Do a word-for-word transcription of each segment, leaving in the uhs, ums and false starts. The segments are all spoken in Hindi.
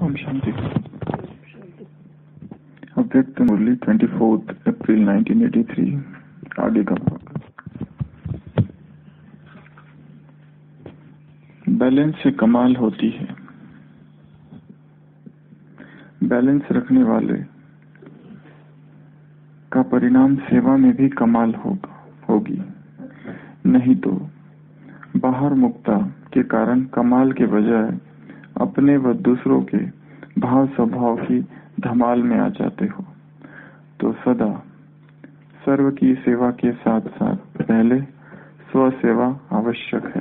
ओम शांति। अव्यक्त मुरली twenty fourth April nineteen eighty three. आगे का भाग। बैलेंस से कमाल होती है। बैलेंस रखने वाले का परिणाम सेवा में भी कमाल होगा होगी। नहीं तो बाहर मुक्ता के कारण कमाल के बजाय अपने व दूसरों के भाव स्वभाव की धमाल में आ जाते हो। तो सदा सर्व की सेवा के साथ साथ पहले स्व सेवा आवश्यक है।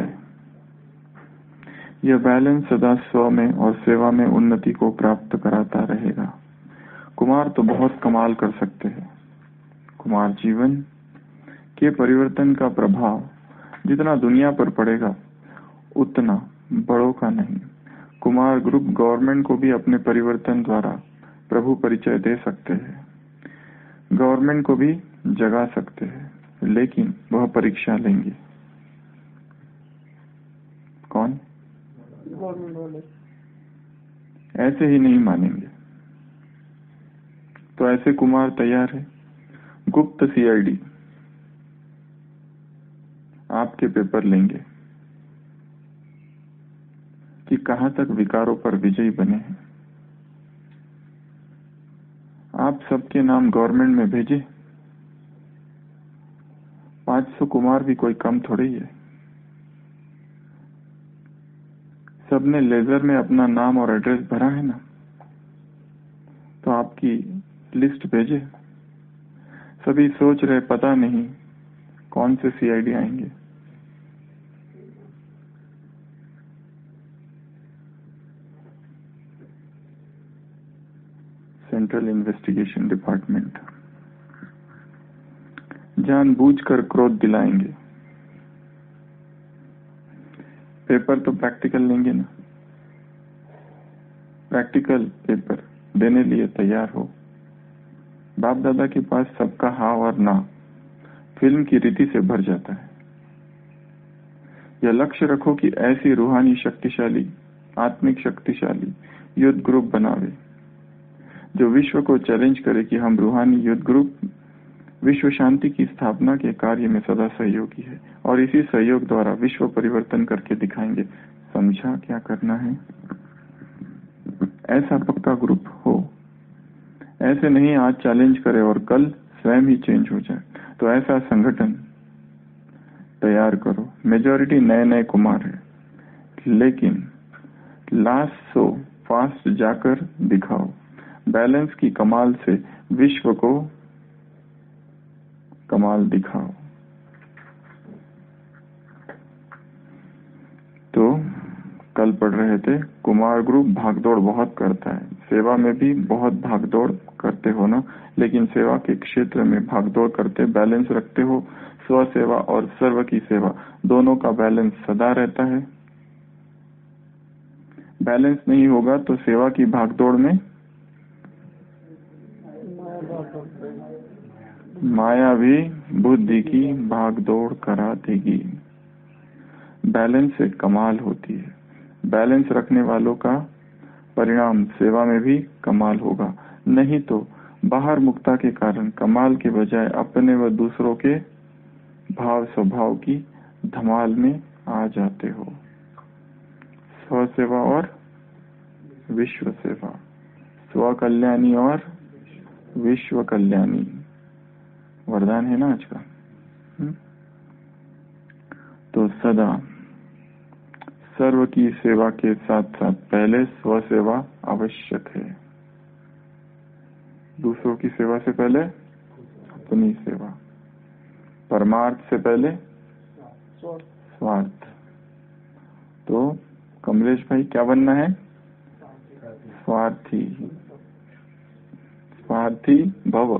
यह बैलेंस सदा स्व में और सेवा में उन्नति को प्राप्त कराता रहेगा। कुमार तो बहुत कमाल कर सकते हैं। कुमार जीवन के परिवर्तन का प्रभाव जितना दुनिया पर पड़ेगा उतना बड़ों का नहीं। कुमार ग्रुप गवर्नमेंट को भी अपने परिवर्तन द्वारा प्रभु परिचय दे सकते हैं, गवर्नमेंट को भी जगा सकते हैं, लेकिन वह परीक्षा लेंगे। कौन? ऐसे ही नहीं मानेंगे। तो ऐसे कुमार तैयार है। गुप्त सीआईडी आपके पेपर लेंगे कि कहां तक विकारों पर विजयी बने हैं। आप सबके नाम गवर्नमेंट में भेजे। पांच सौ कुमार भी कोई कम थोड़ी है। सबने लेजर में अपना नाम और एड्रेस भरा है ना, तो आपकी लिस्ट भेजे। सभी सोच रहे पता नहीं कौन से सीआईडी आएंगे। सेंट्रल इन्वेस्टिगेशन डिपार्टमेंट जानबूझकर क्रोध दिलाएंगे। पेपर तो प्रैक्टिकल लेंगे ना। प्रैक्टिकल पेपर देने लिए तैयार हो। बाप दादा के पास सबका हाँ और ना फिल्म की रीति से भर जाता है। यह लक्ष्य रखो कि ऐसी रूहानी शक्तिशाली आत्मिक शक्तिशाली युद्ध ग्रुप बनावे जो विश्व को चैलेंज करे कि हम रूहानी युद्ध ग्रुप विश्व शांति की स्थापना के कार्य में सदा सहयोगी है और इसी सहयोग द्वारा विश्व परिवर्तन करके दिखाएंगे। समझा क्या करना है? ऐसा पक्का ग्रुप हो। ऐसे नहीं आज चैलेंज करे और कल स्वयं ही चेंज हो जाए। तो ऐसा संगठन तैयार करो। मेजॉरिटी नए नए कुमार है, लेकिन लास्ट सो फास्ट जाकर दिखाओ। बैलेंस की कमाल से विश्व को कमाल दिखाओ। तो कल पढ़ रहे थे कुमार ग्रुप भागदौड़ बहुत करता है। सेवा में भी बहुत भागदौड़ करते हो ना, लेकिन सेवा के क्षेत्र में भागदौड़ करते बैलेंस रखते हो। स्व सेवा और सर्व की सेवा दोनों का बैलेंस सदा रहता है। बैलेंस नहीं होगा तो सेवा की भागदौड़ में माया भी बुद्धि की भागदौड़ करा देगी। बैलेंस से कमाल होती है। बैलेंस रखने वालों का परिणाम सेवा में भी कमाल होगा। नहीं तो बाहर मुक्ता के कारण कमाल के बजाय अपने व दूसरों के भाव स्वभाव की धमाल में आ जाते हो। स्व सेवा और विश्व सेवा, स्व कल्याणी और विश्व कल्याणी वरदान है ना आज का। हुँ? तो सदा सर्व की सेवा के साथ साथ पहले स्व सेवा आवश्यक है। दूसरों की सेवा से पहले अपनी सेवा। परमार्थ से पहले स्वार्थ। तो कमलेश भाई क्या बनना है? स्वार्थी। स्वार्थी भव।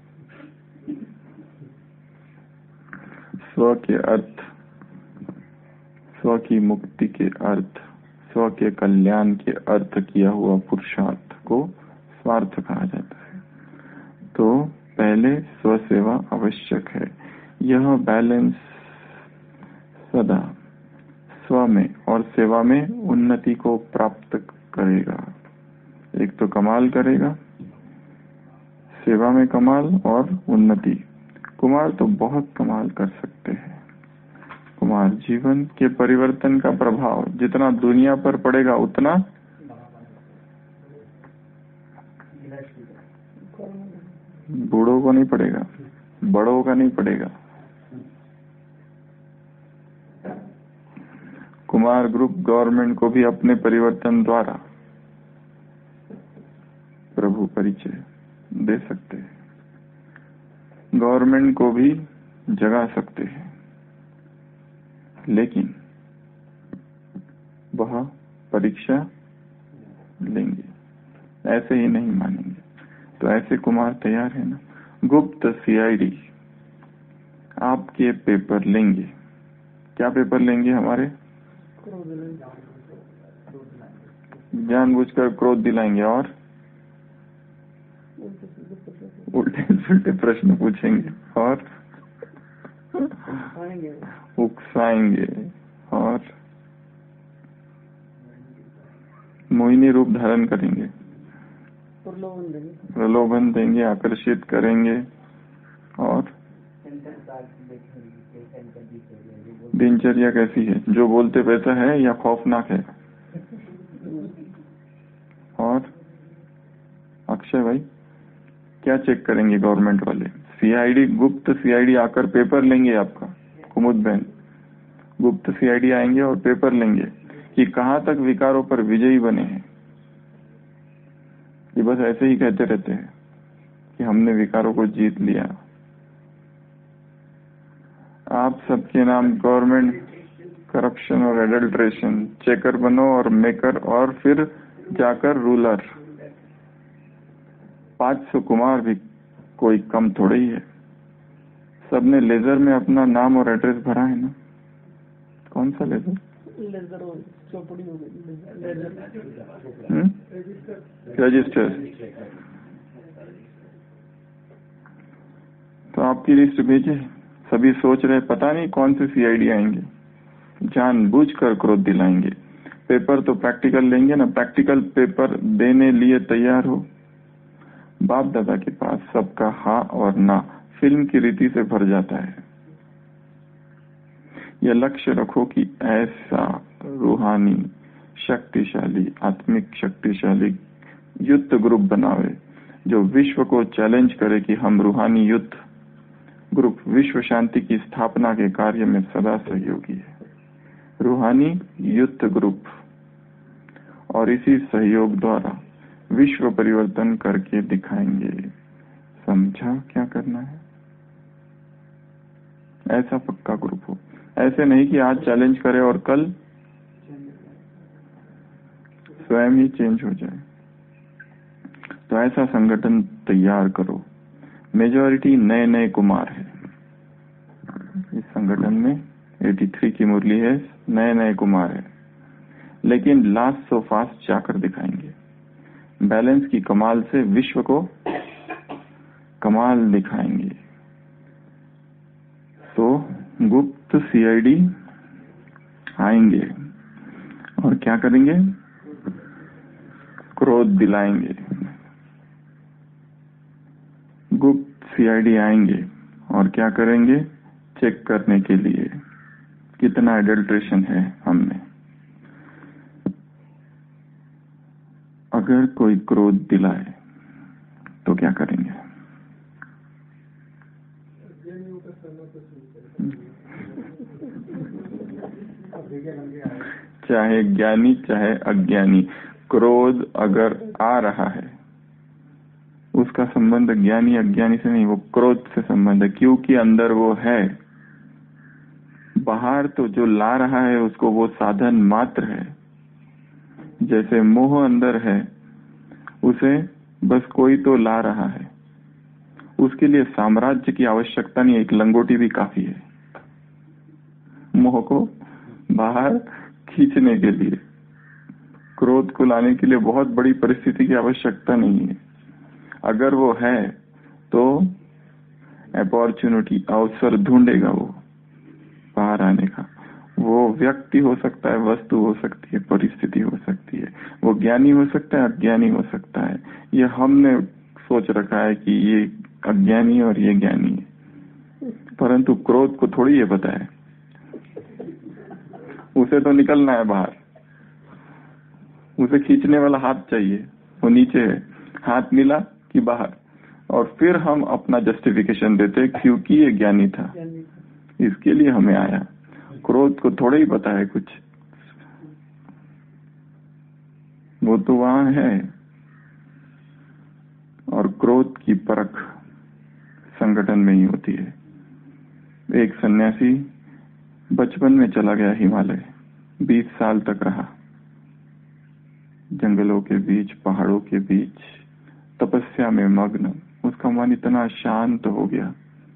स्व के अर्थ, स्व की मुक्ति के अर्थ, स्व के कल्याण के अर्थ किया हुआ पुरुषार्थ को स्वार्थ कहा जाता है। तो पहले स्व सेवा आवश्यक है। यह बैलेंस सदा स्व में और सेवा में उन्नति को प्राप्त करेगा। एक तो कमाल करेगा, सेवा में कमाल और उन्नति। कुमार तो बहुत कमाल कर सकते हैं। कुमार जीवन के परिवर्तन का प्रभाव जितना दुनिया पर पड़ेगा उतना बूढ़ों को नहीं पड़ेगा, बड़ों का नहीं पड़ेगा। कुमार ग्रुप गवर्नमेंट को भी अपने परिवर्तन द्वारा प्रभु परिचय दे सकते हैं, गवर्नमेंट को भी जगा सकते हैं, लेकिन वह परीक्षा लेंगे, ऐसे ही नहीं मानेंगे। तो ऐसे कुमार तैयार है ना। गुप्त सीआईडी आपके पेपर लेंगे। क्या पेपर लेंगे? हमारे जानबूझकर क्रोध दिलाएंगे और उल्टे सुलटे प्रश्न पूछेंगे और उकसाएंगे और मोहिनी रूप धारण करेंगे, प्रलोभन देंगे, आकर्षित करेंगे और दिनचर्या कैसी है? जो बोलते वैसा है या खौफनाक है? और अक्षय भाई क्या चेक करेंगे गवर्नमेंट वाले? सीआईडी, गुप्त सीआईडी आकर पेपर लेंगे आपका। कुमुद बहन, गुप्त सीआईडी आएंगे और पेपर लेंगे कि कहां तक विकारों पर विजयी बने हैं। ये बस ऐसे ही कहते रहते हैं कि हमने विकारों को जीत लिया। आप सबके नाम गवर्नमेंट करप्शन और एडल्ट्रेशन, चेकर बनो और मेकर और फिर जाकर रूलर। पांच सौ कुमार भी कोई कम थोड़े ही है। सबने लेजर में अपना नाम और एड्रेस भरा है ना। कौन सा लेजर? लेजर चौपड़ी हो गई, लेजर रजिस्टर। तो आपकी लिस्ट भेजे। सभी सोच रहे पता नहीं कौन से सीआईडी आएंगे, जानबूझकर क्रोध दिलाएंगे। पेपर तो प्रैक्टिकल लेंगे ना, प्रैक्टिकल पेपर देने लिए तैयार हो। बाप दादा के पास सबका हाँ और ना फिल्म की रीति से भर जाता है। यह लक्ष्य रखो कि ऐसा रूहानी शक्तिशाली, आत्मिक शक्तिशाली युद्ध ग्रुप बनावे जो विश्व को चैलेंज करे कि हम रूहानी युद्ध ग्रुप विश्व शांति की स्थापना के कार्य में सदा सहयोगी है। रूहानी युद्ध ग्रुप, और इसी सहयोग द्वारा विश्व परिवर्तन करके दिखाएंगे। समझा क्या करना है? ऐसा पक्का ग्रुप हो। ऐसे नहीं कि आज चैलेंज करे और कल स्वयं ही चेंज हो जाए। तो ऐसा संगठन तैयार करो। मेजॉरिटी नए नए कुमार है इस संगठन में। तिरासी की मुरली है, नए नए कुमार है, लेकिन लास्ट सो फास्ट जाकर दिखाएंगे। बैलेंस की कमाल से विश्व को कमाल दिखाएंगे। तो गुप्त सीआईडी आएंगे और क्या करेंगे? क्रोध दिलाएंगे। गुप्त सीआईडी आएंगे और क्या करेंगे? चेक करने के लिए कितना एडल्ट्रेशन है हमने। अगर कोई क्रोध दिलाए तो क्या करेंगे? चाहे ज्ञानी चाहे अज्ञानी, क्रोध अगर आ रहा है उसका संबंध ज्ञानी अज्ञानी से नहीं, वो क्रोध से संबंध है, क्योंकि अंदर वो है। बाहर तो जो ला रहा है उसको वो साधन मात्र है। जैसे मोह अंदर है, उसे बस कोई तो ला रहा है, उसके लिए साम्राज्य की आवश्यकता नहीं, एक लंगोटी भी काफी है मोह को बाहर खींचने के लिए। क्रोध को लाने के लिए बहुत बड़ी परिस्थिति की आवश्यकता नहीं है। अगर वो है तो अपॉर्चुनिटी, अवसर ढूंढेगा वो बाहर आने का। वो व्यक्ति हो सकता है, वस्तु हो सकती है, परिस्थिति हो सकती है, वो ज्ञानी हो सकता है, अज्ञानी हो सकता है। ये हमने सोच रखा है कि ये अज्ञानी और ये ज्ञानी है, परंतु क्रोध को थोड़ी ये पता है। उसे तो निकलना है बाहर, उसे खींचने वाला हाथ चाहिए, वो नीचे है, हाथ मिला कि बाहर, और फिर हम अपना जस्टिफिकेशन देते क्योंकि ये ज्ञानी था, इसके लिए हमें आया। क्रोध को थोड़ा ही पता है कुछ, वो तो वहां है। और क्रोध की परख संगठन में ही होती है। एक सन्यासी बचपन में चला गया हिमालय, बीस साल तक रहा, जंगलों के बीच, पहाड़ों के बीच, तपस्या में मग्न। उसका मन इतना शांत हो गया,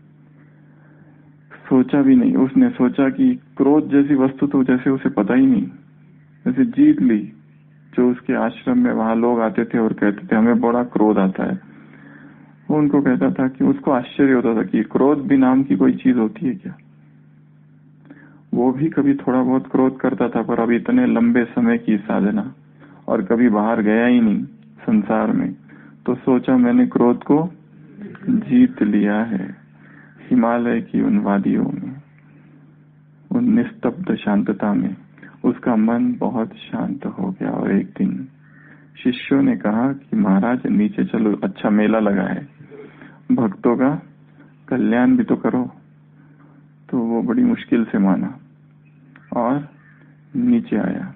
सोचा भी नहीं। उसने सोचा कि क्रोध जैसी वस्तु तो जैसे उसे पता ही नहीं, जैसे जीत ली। जो उसके आश्रम में वहां लोग आते थे और कहते थे हमें बड़ा क्रोध आता है, वो उनको कहता था कि उसको आश्चर्य होता था कि क्रोध भी नाम की कोई चीज होती है क्या। वो भी कभी थोड़ा बहुत क्रोध करता था, पर अब इतने लंबे समय की साधना और कभी बाहर गया ही नहीं संसार में, तो सोचा मैंने क्रोध को जीत लिया है। हिमालय की उन वादियों में, उन निस्तब्ध शांतता में उसका मन बहुत शांत हो गया। और एक दिन शिष्यों ने कहा कि महाराज नीचे चलो, अच्छा मेला लगा है, भक्तों का कल्याण भी तो करो। तो वो बड़ी मुश्किल से माना और नीचे आया।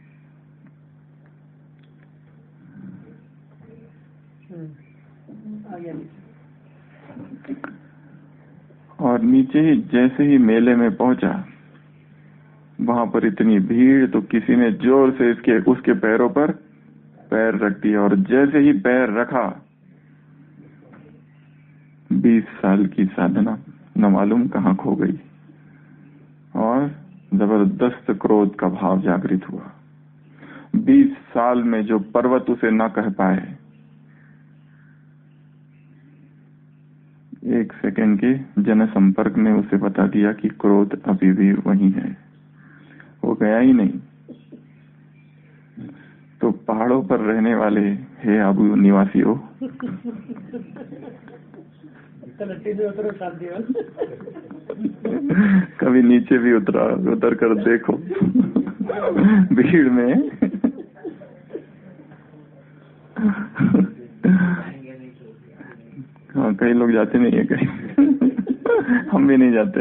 और नीचे ही जैसे ही मेले में पहुंचा, वहां पर इतनी भीड़, तो किसी ने जोर से इसके उसके पैरों पर पैर रख दिया। और जैसे ही पैर रखा, बीस साल की साधना न मालूम कहाँ खो गई और जबरदस्त क्रोध का भाव जागृत हुआ। बीस साल में जो पर्वत उसे न कह पाए, एक सेकंड के जनसंपर्क ने उसे बता दिया कि क्रोध अभी भी वही है, वो गया ही नहीं। तो पहाड़ों पर रहने वाले हे आबू निवासियों, कभी नीचे भी उतरा उतर कर देखो भीड़ में। हाँ, कई लोग जाते नहीं है कहीं हम भी नहीं जाते।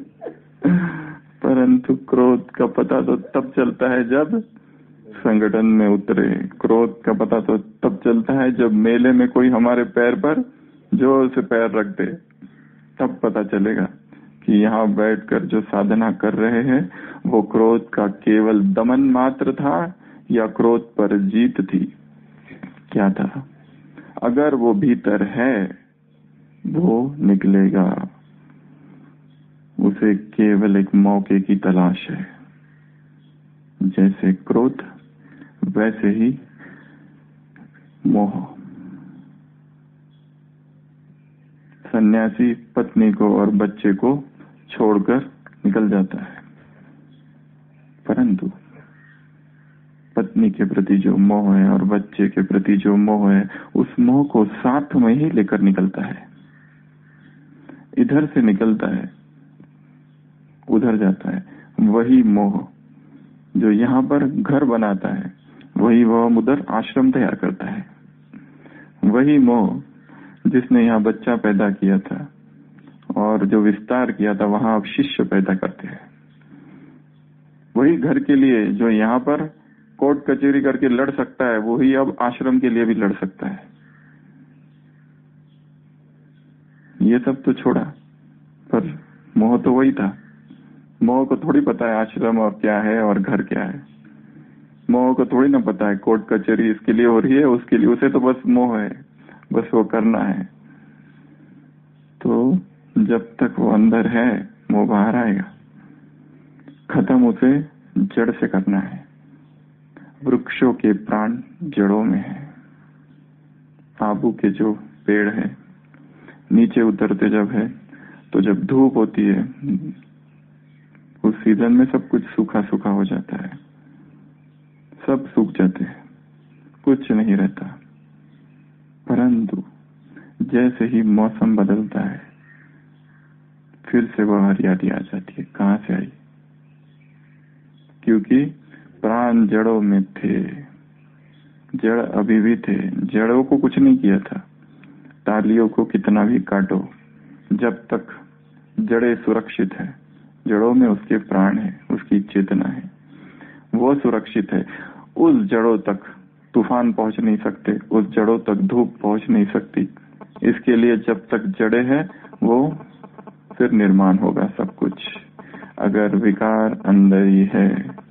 परंतु क्रोध का पता तो तब चलता है जब संगठन में उतरे। क्रोध का पता तो तब चलता है जब मेले में कोई हमारे पैर पर जोर से पैर रख दे, तब पता चलेगा कि यहाँ बैठकर जो साधना कर रहे हैं वो क्रोध का केवल दमन मात्र था या क्रोध पर जीत थी, क्या था। अगर वो भीतर है वो निकलेगा, उसे केवल एक मौके की तलाश है। जैसे क्रोध वैसे ही मोह। सन्यासी पत्नी को और बच्चे को छोड़कर निकल जाता है, परंतु पत्नी के प्रति जो मोह है और बच्चे के प्रति जो मोह है, उस मोह को साथ में ही लेकर निकलता है। इधर से निकलता है, उधर जाता है। वही मोह जो यहाँ पर घर बनाता है, वही वह उधर आश्रम तैयार करता है। वही मोह जिसने यहाँ बच्चा पैदा किया था और जो विस्तार किया था, वहां अब शिष्य पैदा करते हैं। वही घर के लिए जो यहाँ पर कोर्ट कचहरी करके लड़ सकता है, वही अब आश्रम के लिए भी लड़ सकता है। ये सब तो छोड़ा, पर मोह तो वही था। मोह को थोड़ी पता है आश्रम और क्या है और घर क्या है। मोह को थोड़ी ना पता है कोर्ट कचहरी इसके लिए हो रही है, उसके लिए। उसे तो बस मोह है, बस वो करना है। तो जब तक वो अंदर है, वो बाहर आएगा। खत्म उसे जड़ से करना है। वृक्षों के प्राण जड़ों में है। आबू के जो पेड़ है, नीचे उतरते जब है, तो जब धूप होती है, उस सीजन में सब कुछ सूखा सूखा हो जाता है, सब सूख जाते हैं, कुछ नहीं रहता। परंतु जैसे ही मौसम बदलता है फिर से वह हरियाली आ जाती है। कहाँ से आई? क्योंकि प्राण जड़ों में थे, जड़ अभी भी थे, जड़ों को कुछ नहीं किया था। टालियों को कितना भी काटो, जब तक जड़ें सुरक्षित है, जड़ों में उसके प्राण है, उसकी चेतना है, वो सुरक्षित है। उस जड़ों तक तूफान पहुंच नहीं सकते, उस जड़ों तक धूप पहुंच नहीं सकती। इसके लिए जब तक जड़ें हैं वो फिर निर्माण होगा सब कुछ। अगर विकार अंदर ही है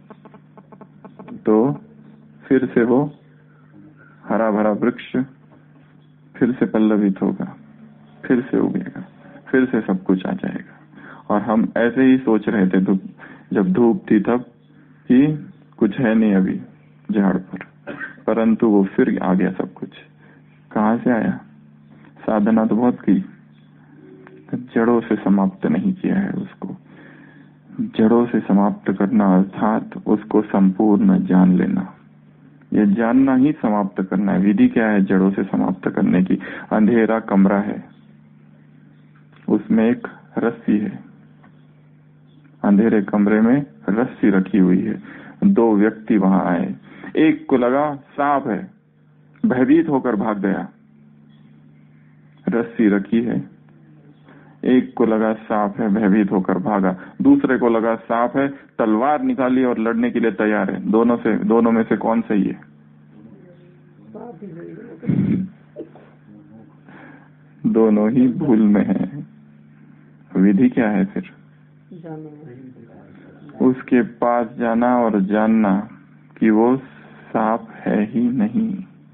तो फिर से वो हरा भरा वृक्ष फिर से पल्लवित होगा, फिर से उगेगा, फिर से सब कुछ आ जाएगा। और हम ऐसे ही सोच रहे थे धूप, जब धूप थी तब कि कुछ है नहीं अभी झाड़ पर, परंतु वो फिर आ गया सब कुछ। कहाँ से आया? साधना तो बहुत की, जड़ों से समाप्त नहीं किया है उसको। जड़ों से समाप्त करना अर्थात उसको संपूर्ण जान लेना। ये जानना ही समाप्त करना है। विधि क्या है जड़ों से समाप्त करने की? अंधेरा कमरा है, उसमें एक रस्सी है, अंधेरे कमरे में रस्सी रखी हुई है। दो व्यक्ति वहां आए, एक को लगा सांप है, भयभीत होकर भाग गया, रस्सी रखी है। एक को लगा सांप है, भयभीत होकर भागा। दूसरे को लगा सांप है, तलवार निकाली और लड़ने के लिए तैयार है। दोनों से दोनों में से कौन सही है? दोनों ही भूल में है। विधि क्या है फिर? उसके पास जाना और जानना कि वो सांप है ही नहीं।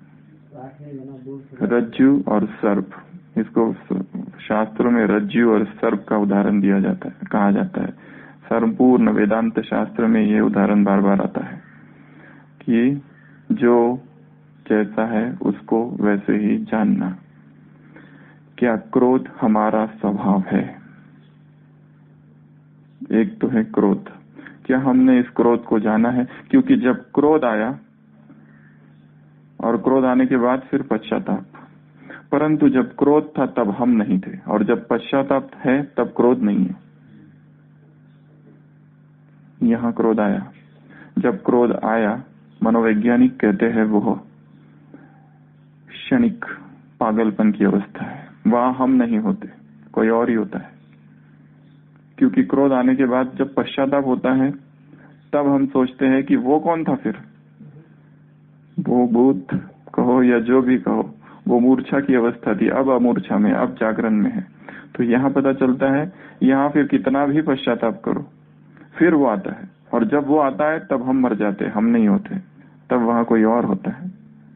रज्जु और सर्प, इसको शास्त्रों में रज्जु और सर्प का उदाहरण दिया जाता है, कहा जाता है। संपूर्ण वेदांत शास्त्र में ये उदाहरण बार बार आता है कि जो जैसा है उसको वैसे ही जानना। क्या क्रोध हमारा स्वभाव है? एक तो है क्रोध। क्या हमने इस क्रोध को जाना है? क्योंकि जब क्रोध आया और क्रोध आने के बाद फिर पश्चाताप, परंतु जब क्रोध था तब हम नहीं थे, और जब पश्चाताप है तब क्रोध नहीं है। यहाँ क्रोध आया, जब क्रोध आया मनोवैज्ञानिक कहते हैं वो क्षणिक पागलपन की अवस्था है। वहां हम नहीं होते, कोई और ही होता है। क्योंकि क्रोध आने के बाद जब पश्चाताप होता है तब हम सोचते हैं कि वो कौन था फिर, वो भूत कहो या जो भी कहो, वो मूर्छा की अवस्था थी, अब अमूर्छा में, अब जागरण में है। तो यहाँ पता चलता है यहाँ फिर कितना भी पश्चाताप करो फिर वो आता है, और जब वो आता है तब हम मर जाते, हम नहीं होते, तब वहां कोई और होता है।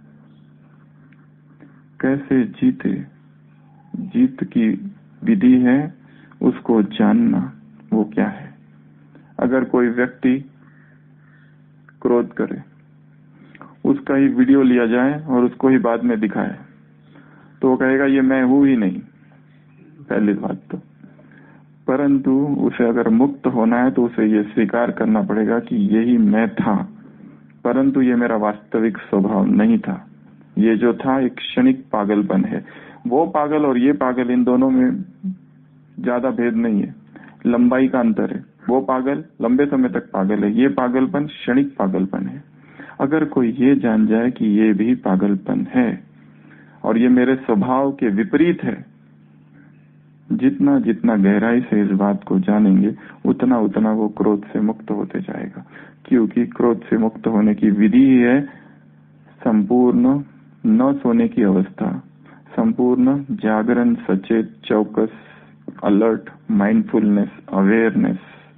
कैसे जीते? जीत की विधि है उसको जानना, वो क्या है। अगर कोई व्यक्ति क्रोध करे, उसका ही वीडियो लिया जाए और उसको ही बाद में दिखाए तो वो कहेगा ये मैं हूं ही नहीं, पहली बात तो। परंतु उसे अगर मुक्त होना है तो उसे ये स्वीकार करना पड़ेगा कि यही मैं था, परंतु ये मेरा वास्तविक स्वभाव नहीं था। ये जो था एक क्षणिक पागलपन है। वो पागल और ये पागल, इन दोनों में ज्यादा भेद नहीं है, लंबाई का अंतर है। वो पागल लंबे समय तक पागल है, ये पागलपन क्षणिक पागलपन है। अगर कोई ये जान जाए कि ये भी पागलपन है और ये मेरे स्वभाव के विपरीत है, जितना जितना गहराई से इस बात को जानेंगे उतना उतना वो क्रोध से मुक्त होते जाएगा। क्योंकि क्रोध से मुक्त होने की विधि ही है संपूर्ण न सोने की अवस्था, संपूर्ण जागरण, सचेत, चौकस, अलर्ट, माइंडफुलनेस, अवेयरनेस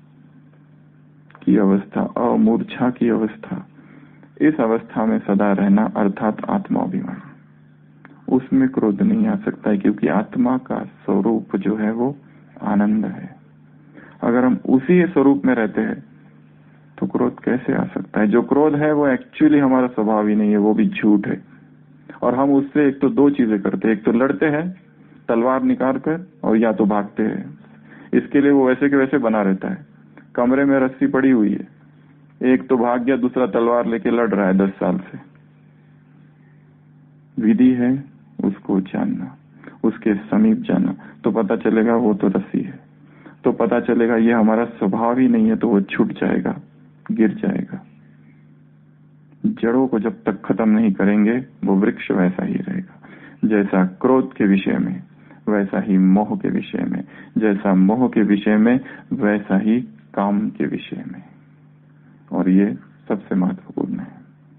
की अवस्था, अमूर्छा की अवस्था। इस अवस्था में सदा रहना अर्थात आत्माभिमान। उसमें क्रोध नहीं आ सकता है, क्योंकि आत्मा का स्वरूप जो है वो आनंद है। अगर हम उसी स्वरूप में रहते हैं तो क्रोध कैसे आ सकता है? जो क्रोध है वो एक्चुअली हमारा स्वभाव ही नहीं है, वो भी झूठ है। और हम उससे एक तो दो चीजें करते हैं, एक तो लड़ते हैं तलवार निकाल कर, और या तो भागते हैं। इसके लिए वो वैसे के वैसे बना रहता है। कमरे में रस्सी पड़ी हुई है, एक तो भाग गया, दूसरा तलवार लेके लड़ रहा है दस साल से। विधि है उसको जानना, उसके समीप जाना, तो पता चलेगा वो तो रस्सी है, तो पता चलेगा ये हमारा स्वभाव ही नहीं है, तो वो छूट जाएगा, गिर जाएगा। जड़ों को जब तक खत्म नहीं करेंगे वो वृक्ष वैसा ही रहेगा। जैसा क्रोध के विषय में वैसा ही मोह के विषय में, जैसा मोह के विषय में वैसा ही काम के विषय में। और ये सबसे महत्वपूर्ण है।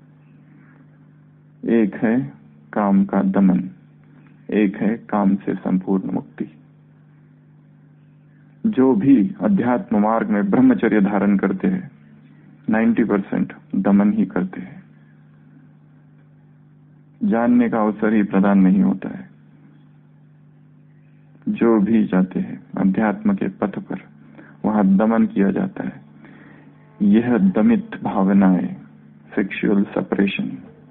एक है काम का दमन, एक है काम से संपूर्ण मुक्ति। जो भी अध्यात्म मार्ग में ब्रह्मचर्य धारण करते हैं नब्बे परसेंट दमन ही करते हैं। जानने का अवसर ही प्रदान नहीं होता है। जो भी जाते हैं अध्यात्म के पथ पर, वहां दमन किया जाता है। यह दमित भावनाएं, सेक्सुअल सेपरेशन,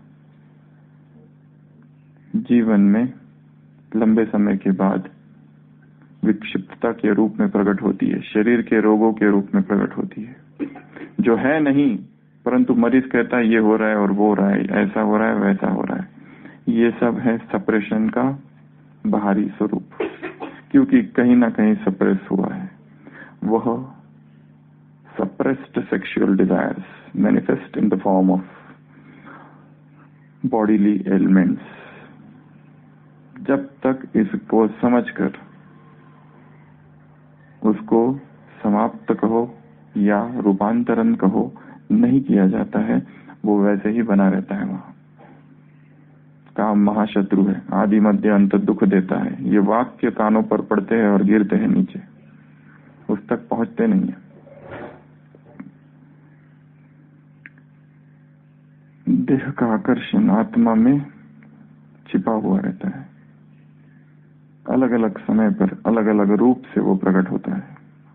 जीवन में लंबे समय के बाद विक्षिप्तता के रूप में प्रकट होती है, शरीर के रोगों के रूप में प्रकट होती है। जो है नहीं, परंतु मरीज कहता है ये हो रहा है और वो हो रहा है, ऐसा हो रहा है वैसा हो रहा है। ये सब है सेपरेशन का बाहरी स्वरूप, क्योंकि कहीं ना कहीं सप्रेस हुआ है। वह suppressed sexual desires manifest in the form of bodily elements. जब तक इसको समझकर उसको समाप्त कहो या रूपांतरण कहो नहीं किया जाता है, वो वैसे ही बना रहता है। वहां काम महाशत्रु है, आदि मध्य अंत दुख देता है। ये वाक्य कानों पर पड़ते हैं और गिरते हैं नीचे, उस तक पहुंचते नहीं है। देह का आकर्षण आत्मा में छिपा हुआ रहता है। अलग अलग समय पर अलग अलग रूप से वो प्रकट होता है,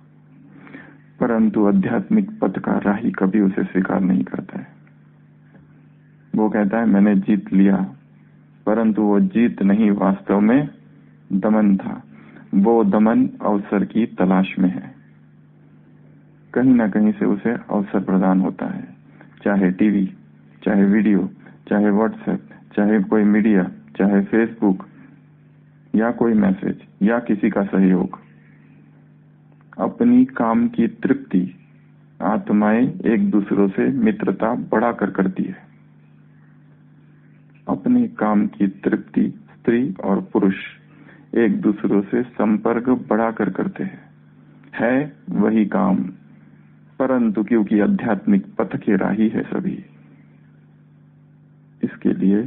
परंतु आध्यात्मिक पथ का राही कभी उसे स्वीकार नहीं करता है। वो कहता है मैंने जीत लिया, परंतु वो जीत नहीं, वास्तव में दमन था। वो दमन अवसर की तलाश में है। कहीं ना कहीं से उसे अवसर प्रदान होता है, चाहे टीवी, चाहे वीडियो, चाहे व्हाट्सएप, चाहे कोई मीडिया, चाहे फेसबुक, या कोई मैसेज, या किसी का सहयोग। अपनी काम की तृप्ति आत्माएं एक दूसरों से मित्रता बढ़ाकर करती है। अपने काम की तृप्ति स्त्री और पुरुष एक दूसरों से संपर्क बढ़ाकर करते हैं। है वही काम, परंतु क्योंकि आध्यात्मिक पथ के राही है सभी, इसके लिए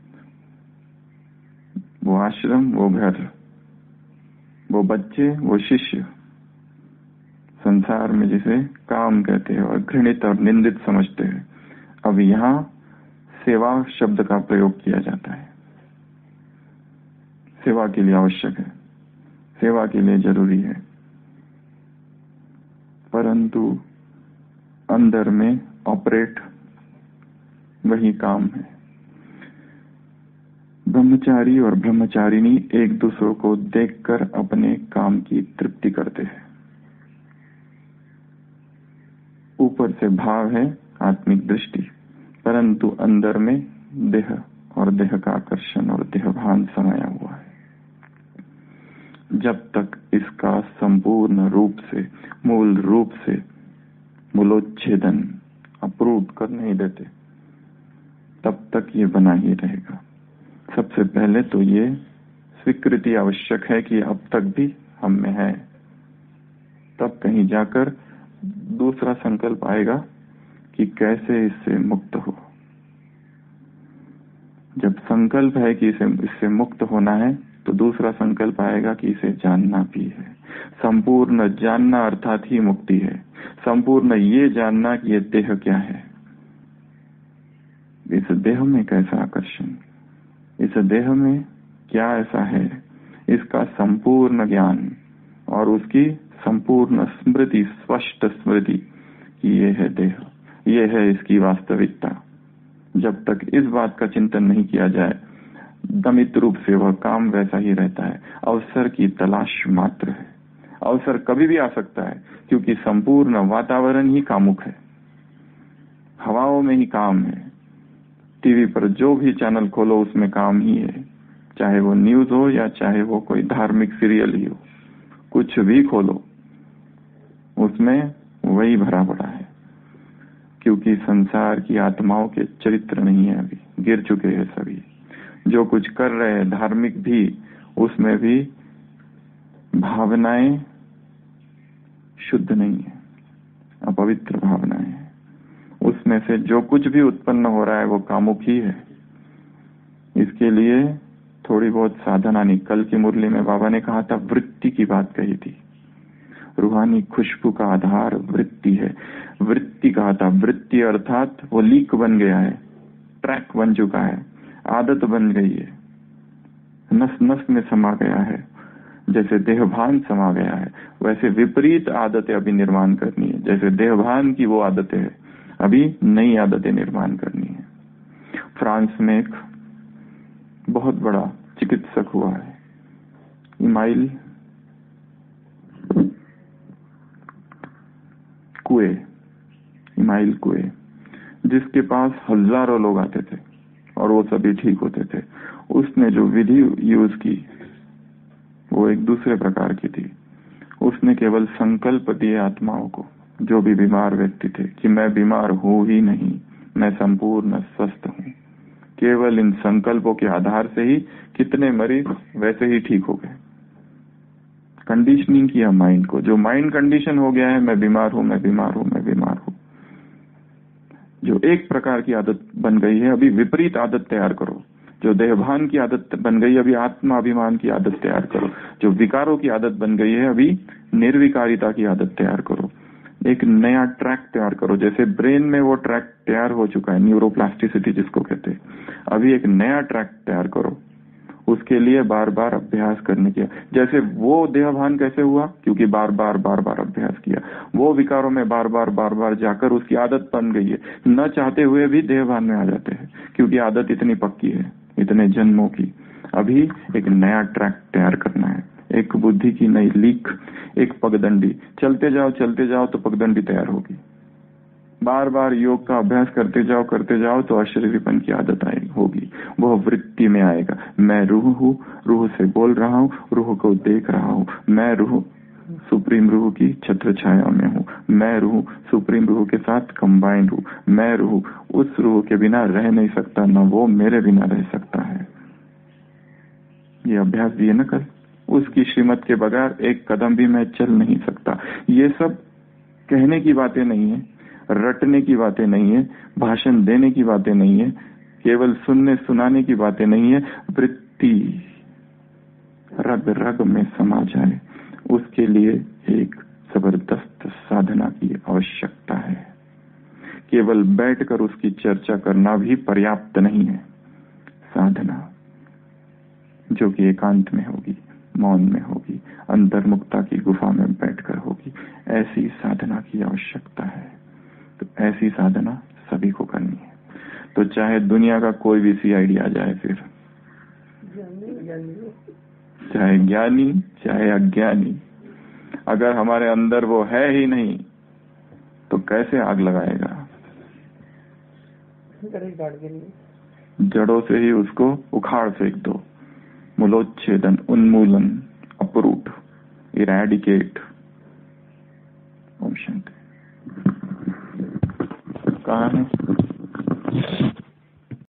वो आश्रम, वो घर, वो बच्चे, वो शिष्य संसार में जिसे काम कहते हैं और घृणित और निंदित समझते हैं, अब यहाँ सेवा शब्द का प्रयोग किया जाता है। सेवा के लिए आवश्यक है, सेवा के लिए जरूरी है, परंतु अंदर में ऑपरेट वही काम है। ब्रह्मचारी और ब्रह्मचारिणी एक दूसरे को देखकर अपने काम की तृप्ति करते हैं। ऊपर से भाव है आत्मिक दृष्टि, परंतु अंदर में देह और देह का आकर्षण और देहभान समाया हुआ है। जब तक इसका संपूर्ण रूप से, मूल रूप से मूलोच्छेदन अप्रूव कर नहीं देते, तब तक ये बना ही रहेगा। सबसे पहले तो ये स्वीकृति आवश्यक है कि अब तक भी हम में है, तब कहीं जाकर दूसरा संकल्प आएगा कि कैसे इससे मुक्त हो। जब संकल्प है कि इसे इससे मुक्त होना है, तो दूसरा संकल्प आएगा कि इसे जानना भी है। संपूर्ण जानना अर्थात ही मुक्ति है। संपूर्ण ये जानना कि ये देह क्या है, इस देह में कैसा आकर्षण, इस देह में क्या ऐसा है, इसका संपूर्ण ज्ञान और उसकी संपूर्ण स्मृति, स्पष्ट स्मृति कि ये है देह, ये है इसकी वास्तविकता। जब तक इस बात का चिंतन नहीं किया जाए, दमित रूप से वह काम वैसा ही रहता है। अवसर की तलाश मात्र है। अवसर कभी भी आ सकता है, क्योंकि संपूर्ण वातावरण ही कामुक है। हवाओं में ही काम है। टीवी पर जो भी चैनल खोलो उसमें काम ही है। चाहे वो न्यूज हो या चाहे वो कोई धार्मिक सीरियल ही हो, कुछ भी खोलो उसमें वही भरा पड़ा है। क्योंकि संसार की आत्माओं के चरित्र नहीं है, अभी गिर चुके हैं सभी। जो कुछ कर रहे हैं धार्मिक भी, उसमें भी भावनाएं शुद्ध नहीं है, अपवित्र भावनाएं हैं। उसमें से जो कुछ भी उत्पन्न हो रहा है वो कामुक ही है। इसके लिए थोड़ी बहुत साधना नहीं। कल की मुरली में बाबा ने कहा था, वृत्ति की बात कही थी। रूहानी खुशबू का आधार वृत्ति है। वृत्ति कहा था, वृत्ति अर्थात वो लीक बन गया है, ट्रैक बन चुका है, आदत बन गई है, नस नस में समा गया है। जैसे देहभान समा गया है, वैसे विपरीत आदतें अभी निर्माण करनी है। जैसे देहभान की वो आदतें है, अभी नई आदतें निर्माण करनी है। फ्रांस में एक बहुत बड़ा चिकित्सक हुआ है, इमाइल कुए, इमाइल कुए, जिसके पास हजारों लोग आते थे और वो सभी ठीक होते थे। उसने जो विधि यूज की वो एक दूसरे प्रकार की थी। उसने केवल संकल्प दिए आत्माओं को, जो भी बीमार व्यक्ति थे, कि मैं बीमार हूं ही नहीं, मैं संपूर्ण स्वस्थ हूं। केवल इन संकल्पों के आधार से ही कितने मरीज वैसे ही ठीक हो गए। कंडीशनिंग किया माइंड को। जो माइंड कंडीशन हो गया है, मैं बीमार हूं, मैं बीमार हूं, मैं बीमार हूं, जो एक प्रकार की आदत बन गई है, अभी विपरीत आदत तैयार करो। जो देहभान की आदत बन गई, अभी आत्माभिमान की आदत तैयार करो। जो विकारों की आदत बन गई है, अभी निर्विकारिता की आदत तैयार करो। एक नया ट्रैक तैयार करो। जैसे ब्रेन में वो ट्रैक तैयार हो चुका है, न्यूरोप्लास्टिसिटी जिसको कहते हैं, अभी एक नया ट्रैक तैयार करो। उसके लिए बार बार अभ्यास करने की। जैसे वो देहभान कैसे हुआ, क्योंकि बार बार बार बार अभ्यास किया। वो विकारों में बार बार बार बार जाकर उसकी आदत बन गई है। न चाहते हुए भी देहभान में आ जाते हैं, क्योंकि आदत इतनी पक्की है, इतने जन्मों की। अभी एक नया ट्रैक तैयार करना है, एक बुद्धि की नई लीक, एक पगडंडी। चलते जाओ चलते जाओ तो पगडंडी तैयार होगी। बार बार योग का अभ्यास करते जाओ करते जाओ तो अशरीरीपन की आदत आएगी, होगी। वह वृत्ति में आएगा, मैं रूह हूँ, रूह से बोल रहा हूँ, रूह को देख रहा हूँ। मैं रूह सुप्रीम रूह की छत्र छाया में हूँ। मैं रूह सुप्रीम रूह के साथ कंबाइंड हूँ। मैं रूह उस रूह के बिना रह नहीं सकता, न वो मेरे बिना रह सकता है। ये अभ्यास दिए ना कल। उसकी श्रीमत के बगैर एक कदम भी मैं चल नहीं सकता। ये सब कहने की बातें नहीं है, रटने की बातें नहीं है, भाषण देने की बातें नहीं है, केवल सुनने सुनाने की बातें नहीं है। वृत्ति रग रग में समा जाए, उसके लिए एक जबरदस्त साधना की आवश्यकता है। केवल बैठकर उसकी चर्चा करना भी पर्याप्त नहीं है। साधना जो कि एकांत में होगी, मौन में होगी, अंतर्मुक्ता की गुफा में बैठकर होगी, ऐसी साधना की आवश्यकता है। तो ऐसी साधना सभी को करनी है। तो चाहे दुनिया का कोई भी सी आइडिया आ जाए, फिर चाहे ज्ञानी चाहे अज्ञानी, अगर हमारे अंदर वो है ही नहीं तो कैसे आग लगाएगा? जड़ों से ही उसको उखाड़ फेंक दो। मूलोच्छेदन, उन्मूलन, अपरूट, इरेडिकेट। ओम शांति। कहाँ है?